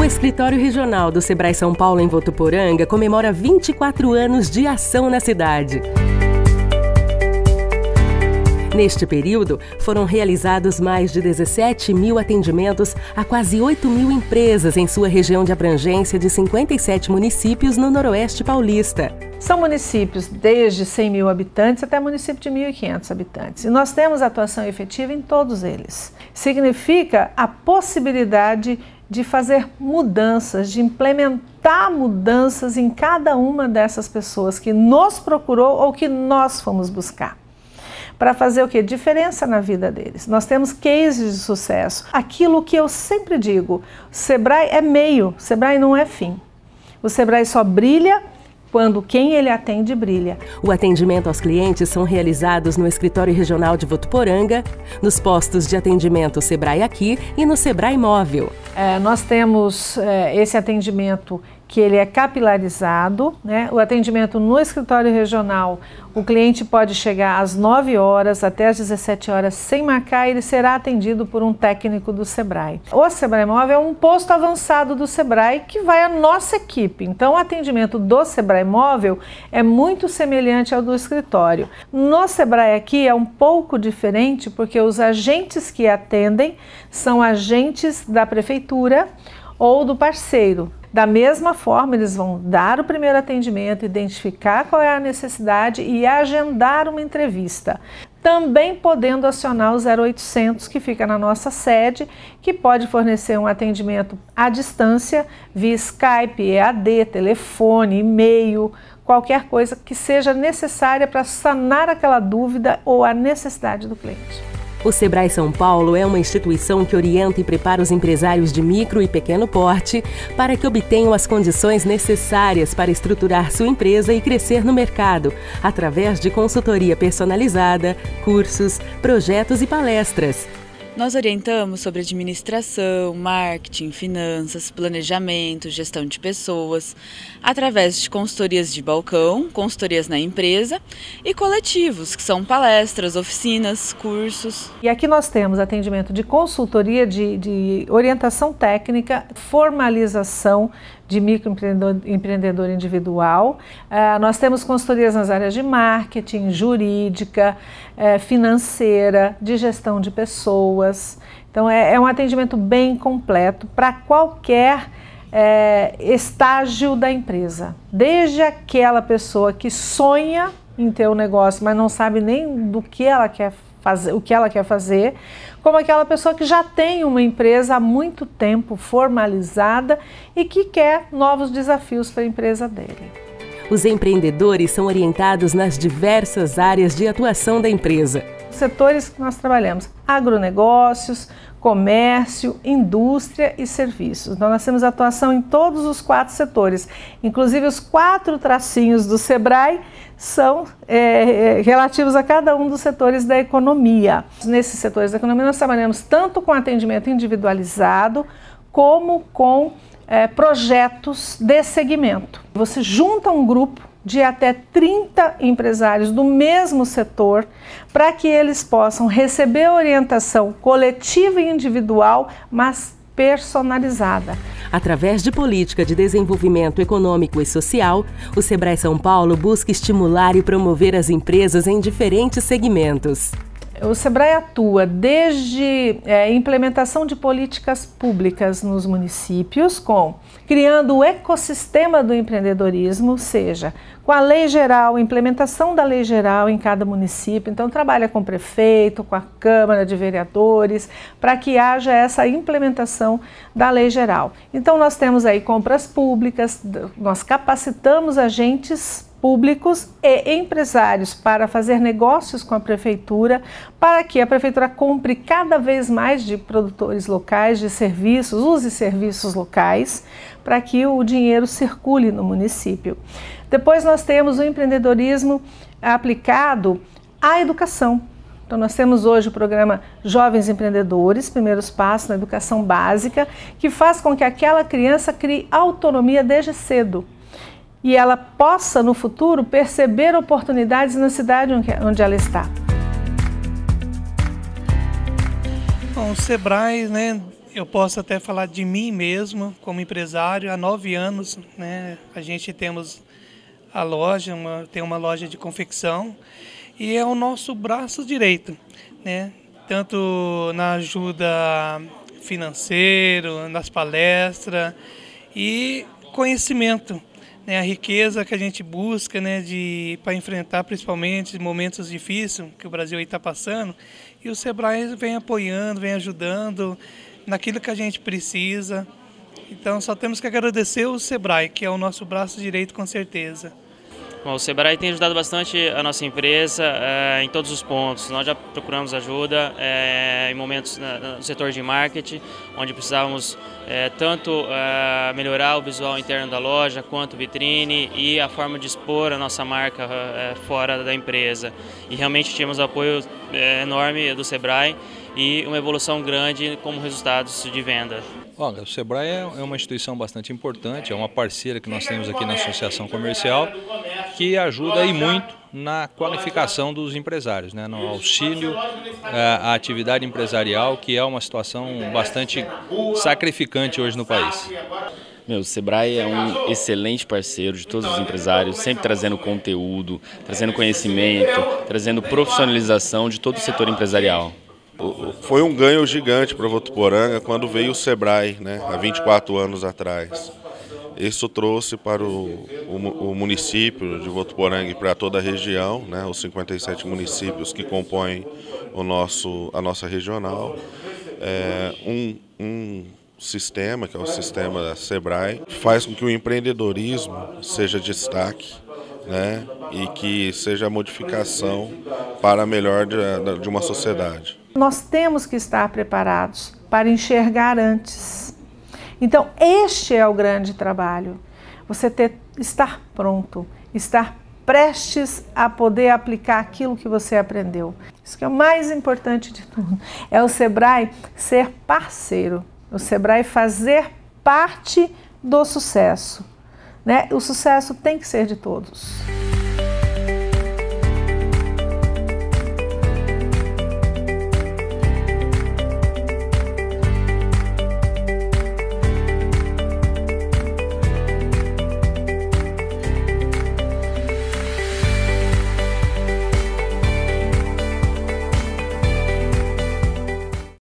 Escritório Regional do Sebrae São Paulo em Votuporanga comemora 24 anos de ação na cidade. Neste período, foram realizados mais de 17 mil atendimentos a quase 8 mil empresas em sua região de abrangência de 57 municípios no Noroeste Paulista. São municípios desde 100 mil habitantes até município de 1.500 habitantes. E nós temos atuação efetiva em todos eles. Significa a possibilidade de fazer mudanças, de implementar mudanças em cada uma dessas pessoas que nos procurou ou que nós fomos buscar. Para fazer o quê? Diferença na vida deles. Nós temos cases de sucesso. Aquilo que eu sempre digo, o Sebrae é meio, o Sebrae não é fim. O Sebrae só brilha quando quem ele atende brilha. O atendimento aos clientes são realizados no Escritório Regional de Votuporanga, nos postos de atendimento Sebrae Aqui e no Sebrae Móvel. Nós temos esse atendimento que ele é capilarizado, né? O atendimento no escritório regional, o cliente pode chegar às 9 horas até às 17 horas sem marcar, ele será atendido por um técnico do Sebrae. O Sebrae Móvel é um posto avançado do Sebrae que vai a nossa equipe, então o atendimento do Sebrae Móvel é muito semelhante ao do escritório. No Sebrae Aqui é um pouco diferente porque os agentes que atendem são agentes da prefeitura ou do parceiro. Da mesma forma, eles vão dar o primeiro atendimento, identificar qual é a necessidade e agendar uma entrevista. Também podendo acionar o 0800, que fica na nossa sede, que pode fornecer um atendimento à distância, via Skype, EAD, telefone, e-mail, qualquer coisa que seja necessária para sanar aquela dúvida ou a necessidade do cliente. O Sebrae São Paulo é uma instituição que orienta e prepara os empresários de micro e pequeno porte para que obtenham as condições necessárias para estruturar sua empresa e crescer no mercado, através de consultoria personalizada, cursos, projetos e palestras. Nós orientamos sobre administração, marketing, finanças, planejamento, gestão de pessoas, através de consultorias de balcão, consultorias na empresa e coletivos, que são palestras, oficinas, cursos. E aqui nós temos atendimento de consultoria, de orientação técnica, formalização de microempreendedor individual. Nós temos consultorias nas áreas de marketing, jurídica, financeira, de gestão de pessoas. Então é um atendimento bem completo para qualquer estágio da empresa. Desde aquela pessoa que sonha em ter um negócio, mas não sabe nem do que ela quer fazer, o que ela quer fazer, como aquela pessoa que já tem uma empresa há muito tempo formalizada e que quer novos desafios para a empresa dele. Os empreendedores são orientados nas diversas áreas de atuação da empresa. Os setores que nós trabalhamos: agronegócios, comércio, indústria e serviços. Então nós temos atuação em todos os 4 setores, inclusive os 4 tracinhos do Sebrae são relativos a cada um dos setores da economia. Nesses setores da economia nós trabalhamos tanto com atendimento individualizado como com projetos de segmento. Você junta um grupo de até 30 empresários do mesmo setor para que eles possam receber orientação coletiva e individual, mas personalizada. Através de política de desenvolvimento econômico e social, o Sebrae São Paulo busca estimular e promover as empresas em diferentes segmentos. O Sebrae atua desde implementação de políticas públicas nos municípios, criando o ecossistema do empreendedorismo, seja com a lei geral, implementação da lei geral em cada município. Então trabalha com o prefeito, com a Câmara de Vereadores, para que haja essa implementação da lei geral. Então nós temos aí compras públicas, nós capacitamos agentes públicos e empresários para fazer negócios com a prefeitura, para que a prefeitura compre cada vez mais de produtores locais, de serviços, use serviços locais, para que o dinheiro circule no município. Depois nós temos o empreendedorismo aplicado à educação. Então nós temos hoje o programa Jovens Empreendedores, primeiros passos na educação básica, que faz com que aquela criança crie autonomia desde cedo e ela possa, no futuro, perceber oportunidades na cidade onde ela está. Bom, o Sebrae, Eu posso até falar de mim mesmo, como empresário, há 9 anos, né? A gente temos a loja, tem uma loja de confecção e é o nosso braço direito, né? Tanto na ajuda financeira, nas palestras e conhecimento, né? A riqueza que a gente busca, né? Para enfrentar principalmente momentos difíceis que o Brasil está passando, e o Sebrae vem apoiando, vem ajudando naquilo que a gente precisa. Então só temos que agradecer o Sebrae, que é o nosso braço direito com certeza. Bom, o Sebrae tem ajudado bastante a nossa empresa em todos os pontos. Nós já procuramos ajuda em momentos no setor de marketing, onde precisávamos tanto melhorar o visual interno da loja, quanto vitrine e a forma de expor a nossa marca fora da empresa. E realmente tínhamos apoio enorme do Sebrae e uma evolução grande como resultados de venda. Olha, o Sebrae é uma instituição bastante importante, é uma parceira que nós temos aqui na Associação Comercial, que ajuda aí muito na qualificação dos empresários, né, no auxílio à atividade empresarial, que é uma situação bastante sacrificante hoje no país. O Sebrae é um excelente parceiro de todos os empresários, sempre trazendo conteúdo, trazendo conhecimento, trazendo profissionalização de todo o setor empresarial. Foi um ganho gigante para Votuporanga quando veio o Sebrae, né, há 24 anos atrás. Isso trouxe para o município de Votuporanga e para toda a região, né, os 57 municípios que compõem a nossa regional, um sistema, que é o sistema Sebrae, faz com que o empreendedorismo seja destaque, né, e que seja a modificação para melhor de uma sociedade. Nós temos que estar preparados para enxergar antes. Então, este é o grande trabalho. Você estar pronto, estar prestes a poder aplicar aquilo que você aprendeu. Isso que é o mais importante de tudo. É o Sebrae ser parceiro, o Sebrae fazer parte do sucesso, né? O sucesso tem que ser de todos.